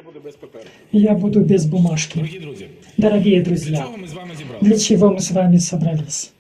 Я буду без бумажки. Дорогие друзья, для чего мы с вами собрались?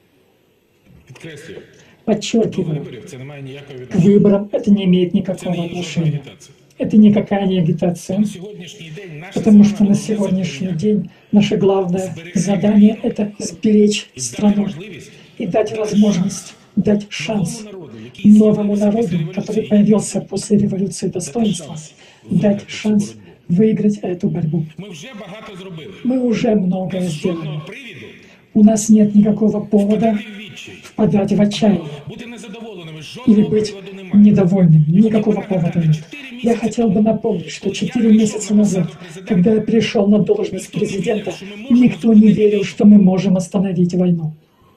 Подчеркиваю, к выборам это не имеет никакого отношения. Это никакая не агитация, потому что на сегодняшний день наше главное задание — это сберечь страну и дать возможность, дать шанс новому народу, который появился после революции достоинства, дать шанс выиграть эту борьбу. Мы уже многое сделали. У нас нет никакого повода впадать в отчаяние или быть недовольным. Никакого повода нет. Я хотел бы напомнить, что 4 месяца назад, когда я пришел на должность президента, никто не верил, что мы можем остановить войну.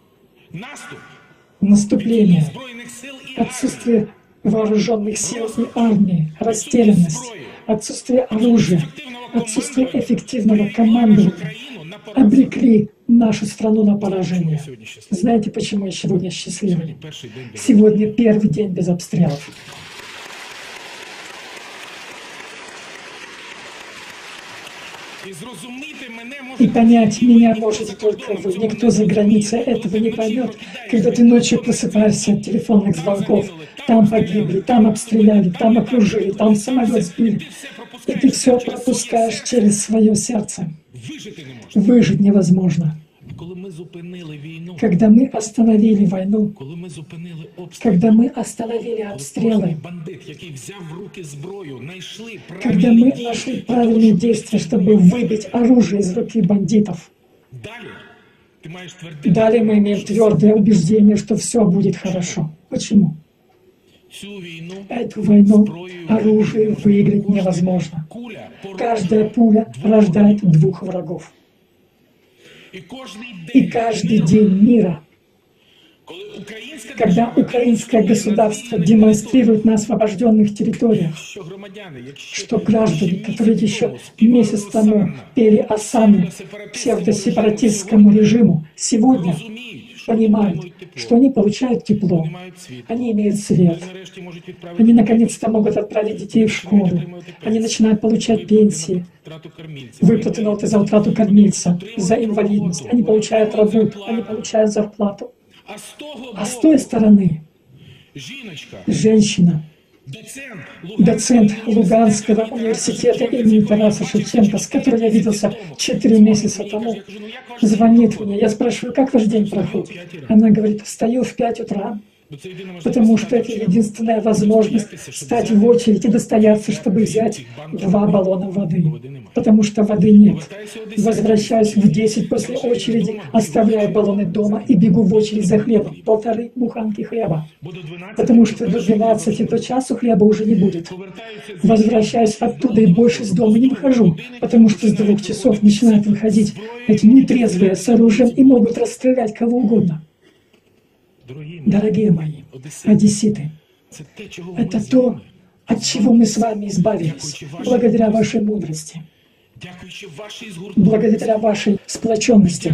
Наступление, отсутствие вооруженных сил и армии, растерянность, отсутствие оружия, отсутствие эффективного командования обрекли нашу страну на поражение. Знаете, почему я сегодня счастливый? Сегодня первый день без обстрелов. И понять меня можете только вы. Никто за границей этого не поймет, когда ты ночью просыпаешься от телефонных звонков. Там погибли, там обстреляли, там окружили, там самолет сбили. И ты все пропускаешь через свое сердце. Выжить невозможно. Когда мы остановили войну, когда мы остановили обстрелы, когда мы нашли правильные действия, чтобы выбить оружие из руки бандитов, далее мы имеем твердое убеждение, что все будет хорошо. Почему? Эту войну оружие выиграть невозможно. Каждая пуля рождает 2 врагов. И каждый день мира, когда украинское государство демонстрирует на освобожденных территориях, что граждане, которые еще месяц тому пели осану псевдосепаратистскому режиму, сегодня понимают, что они получают тепло, они имеют свет, они наконец-то могут отправить детей в школу, они начинают получать пенсии, выплаты ноты за утрату кормильца, за инвалидность, они получают работу, они получают зарплату. А с той стороны женщина, доцент Луганского университета имени Тараса Шевченко, с которой я виделся 4 месяца тому, звонит мне. Я спрашиваю, как ваш день проходит? Она говорит, встаю в 5 утра, потому что это единственная возможность стать в очередь и достояться, чтобы взять 2 баллона воды, потому что воды нет. Возвращаюсь в 10 после очереди, оставляю баллоны дома и бегу в очередь за хлебом, 1,5 буханки хлеба, потому что до 12 до часу хлеба уже не будет. Возвращаюсь оттуда и больше из дома не выхожу, потому что с 2 часов начинают выходить эти нетрезвые с оружием и могут расстрелять кого угодно. Дорогие мои, одесситы, это то, от чего мы с вами избавились, благодаря вашей мудрости, благодаря вашей сплоченности,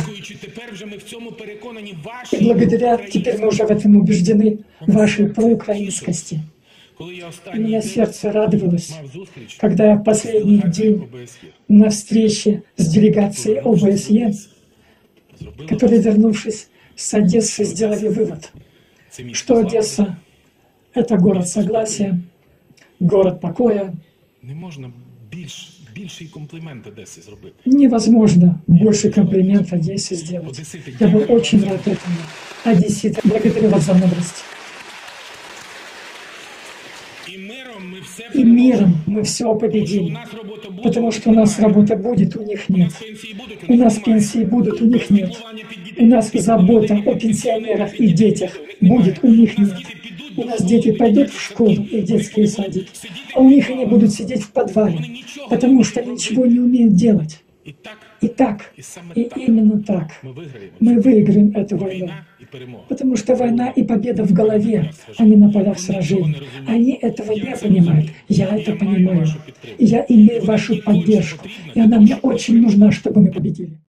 и благодаря, теперь мы уже в этом убеждены, вашей проукраинскости. У меня сердце радовалось, когда я в последний день на встрече с делегацией ОБСЕ, которые, вернувшись с Одессы, сделали вывод, что Одесса — это город согласия, город покоя. Невозможно больше комплимент Одессе сделать. Я был очень рад этому. Одесситы, благодарю вас за мудрость. И миром мы все победим, потому что у нас работа будет, у них нет. У нас пенсии будут, у них нет. У нас забота о пенсионерах и детях будет, у них нет. У нас дети пойдут в школу и в детские садики, а у них они будут сидеть в подвале, потому что они ничего не умеют делать. И так, и именно так мы выиграем эту войну. Потому что война и победа в голове, а не на полях сражений. Они этого не понимают. Я это понимаю. И я имею вашу поддержку. И она мне очень нужна, чтобы мы победили.